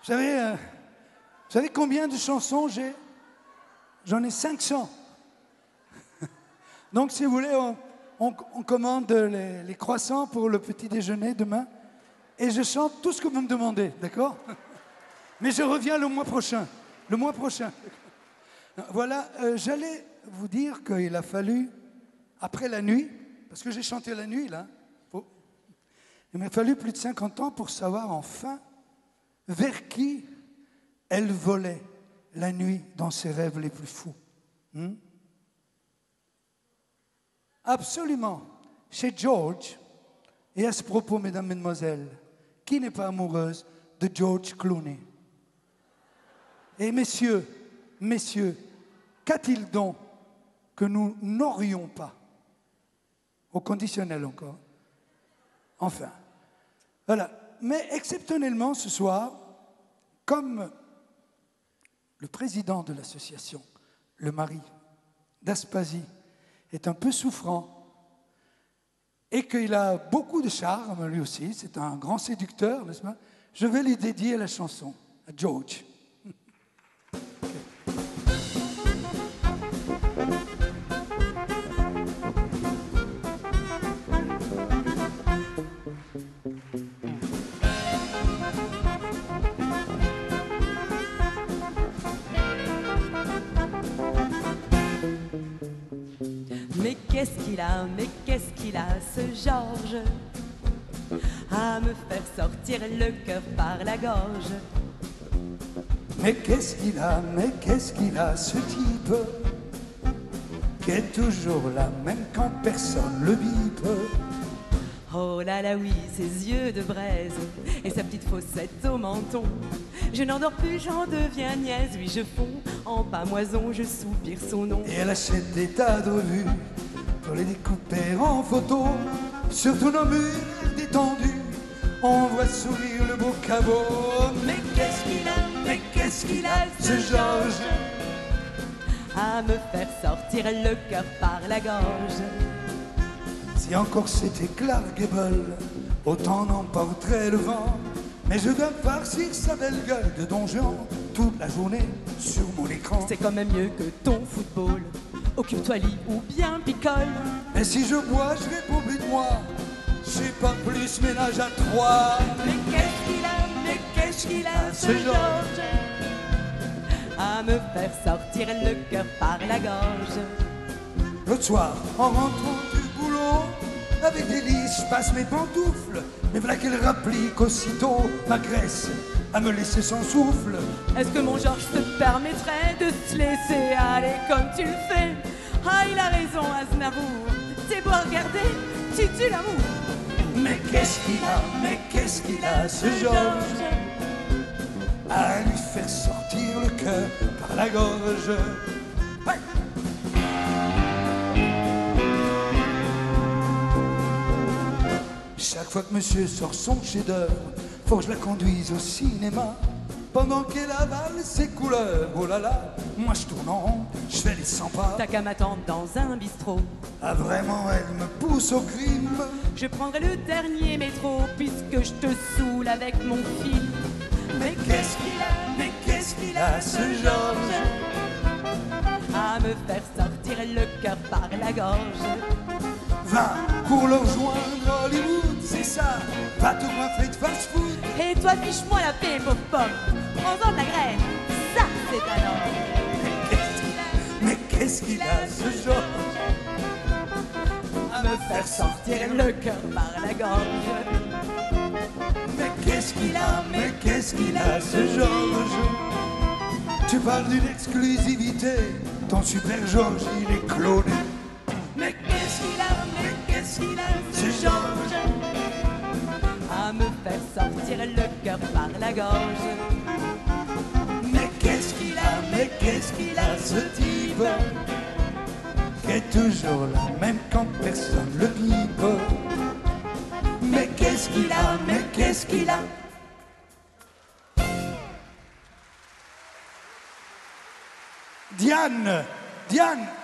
Vous savez combien de chansons j'ai? J'en ai 500. Donc, si vous voulez, on commande les croissants pour le petit déjeuner demain. Et je chante tout ce que vous me demandez, d'accord? Mais je reviens le mois prochain. Le mois prochain. Voilà, j'allais vous dire qu'il a fallu, après la nuit, parce que j'ai chanté la nuit, là, il m'a fallu plus de 50 ans pour savoir enfin vers qui elle volait la nuit dans ses rêves les plus fous. Absolument. Chez George, et à ce propos, mesdames, mesdemoiselles, qui n'est pas amoureuse de George Clooney? Et messieurs, qu'a-t-il donc que nous n'aurions pas? Au conditionnel encore. Enfin. Voilà. Mais exceptionnellement, ce soir, comme le président de l'association, le mari d'Aspasie, est un peu souffrant et qu'il a beaucoup de charme, lui aussi, c'est un grand séducteur, n'est-ce pas? Je vais lui dédier la chanson à George. Mais qu'est-ce qu'il a, ce Georges, à me faire sortir le cœur par la gorge. Mais qu'est-ce qu'il a, ce type, qui est toujours là, même quand personne le bipe. Oh là là oui, ses yeux de braise et sa petite fossette au menton. Je n'endors plus, j'en deviens niaise, oui je fonds en pamoison, je soupire son nom. Et elle achète des tas de revues pour les découper en photo. Sur nos murs détendus, on voit sourire le beau cabot. Mais qu'est-ce qu'il a, ce Georges, à me faire sortir le cœur par la gorge. Si encore c'était Clark Gable, autant n'emporterait le vent. Mais je dois farcir sa belle gueule de donjon toute la journée sur mon écran. C'est quand même mieux que ton football. Occupe-toi lit ou bien picole. Et si je bois, je réponds plus de moi. J'ai pas plus ménage à trois. Mais qu'est-ce qu'il a, ce Georges, à me faire sortir le cœur par la gorge. L'autre soir, en rentrant du boulot, avec délice, je passe mes pantoufles. Mais voilà qu'elle rapplique aussitôt ma graisse à me laisser sans souffle. Est-ce que mon Georges te permettrait de se laisser aller comme tu le fais? Ah, il a raison, Aznavour, c'est beau à regarder, tu tues l'amour. Mais qu'est-ce qu'il a, ce Georges, à lui faire sortir le cœur par la gorge. Ouais. Chaque fois que monsieur sort son chef-d'œuvre, faut que je la conduise au cinéma. Pendant qu'elle avale ses couleurs, oh là là, moi je tourne en rond, je fais les 100 pas. T'as qu'à m'attendre dans un bistrot. Ah vraiment, elle me pousse au crime. Je prendrai le dernier métro, puisque je te saoule avec mon film. Mais qu'est-ce qu'il a, ce Georges, à me faire sortir le cœur par la gorge. Va, pour le rejoindre Hollywood, c'est ça. Va te coiffer de fast-food. Et toi, fiche-moi la paix, pauvre pomme. Prends-en de la graine, ça c'est un homme. Mais qu'est-ce qu'il a, ce Georges, à me faire sortir le cœur par la gorge. Mais qu'est-ce qu'il a, ce Georges. Tu parles d'une exclusivité, ton super Georges, il est cloné. Mais qu'est-ce qu'il a, ce Georges, à me faire sortir le cœur par la gorge. Mais qu'est-ce qu'il a, ce type, qui est toujours là, même quand personne le pipe. Mais qu'est-ce qu'il a. Diane,